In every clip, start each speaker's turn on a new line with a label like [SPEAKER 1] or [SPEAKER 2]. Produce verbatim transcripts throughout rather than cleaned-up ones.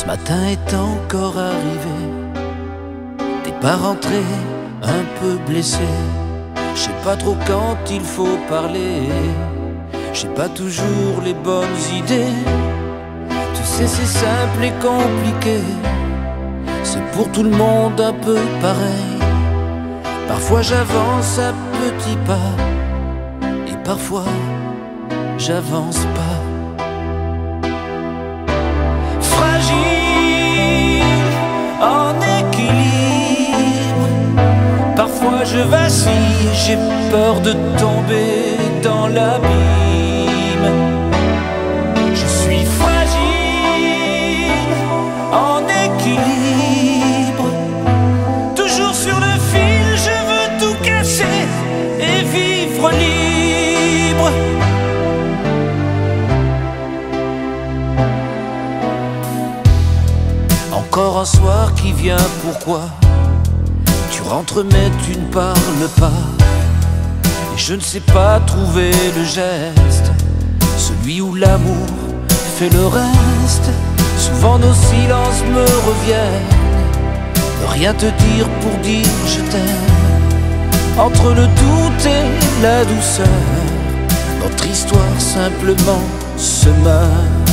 [SPEAKER 1] matin est encore arrivé. T'es pas rentré, un peu blessé. Je sais pas trop quand il faut parler. J'ai pas toujours les bonnes idées. Tu sais, c'est simple et compliqué. C'est pour tout le monde un peu pareil. Parfois j'avance à petits pas et parfois j'avance pas. Fragile, en équilibre. Parfois je vacille, j'ai peur de tomber dans l'abîme. Je suis fragile, en équilibre. Toujours sur le fil, je veux tout casser et vivre libre. Encore un soir qui vient, pourquoi tu rentres mais tu ne parles pas. Et je ne sais pas trouver le geste, celui où l'amour fait le reste. Souvent nos silences me reviennent, ne rien te dire pour dire je t'aime. Entre le doute et la douceur, notre histoire simplement se meurt.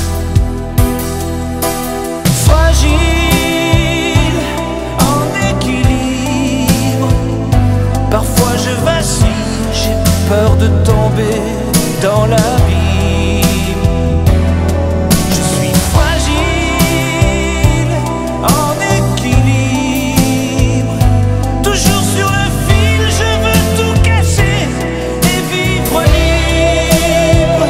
[SPEAKER 1] Fragile, en équilibre. Parfois je vacille, j'ai peur de tomber dans l'abîme. Je suis fragile, en équilibre. Toujours sur le fil, je veux tout casser et vivre libre.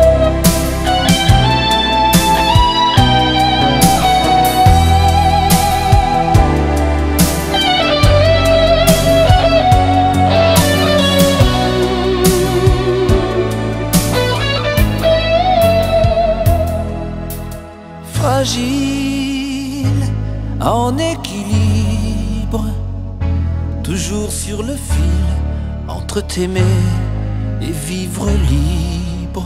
[SPEAKER 1] Fragile, en équilibre. Toujours sur le fil, entre t'aimer et vivre libre.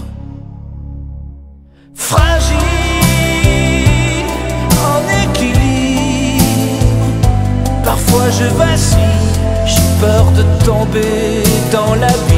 [SPEAKER 1] Fragile, en équilibre. Parfois je vacille, j'ai peur de tomber dans l'abîme.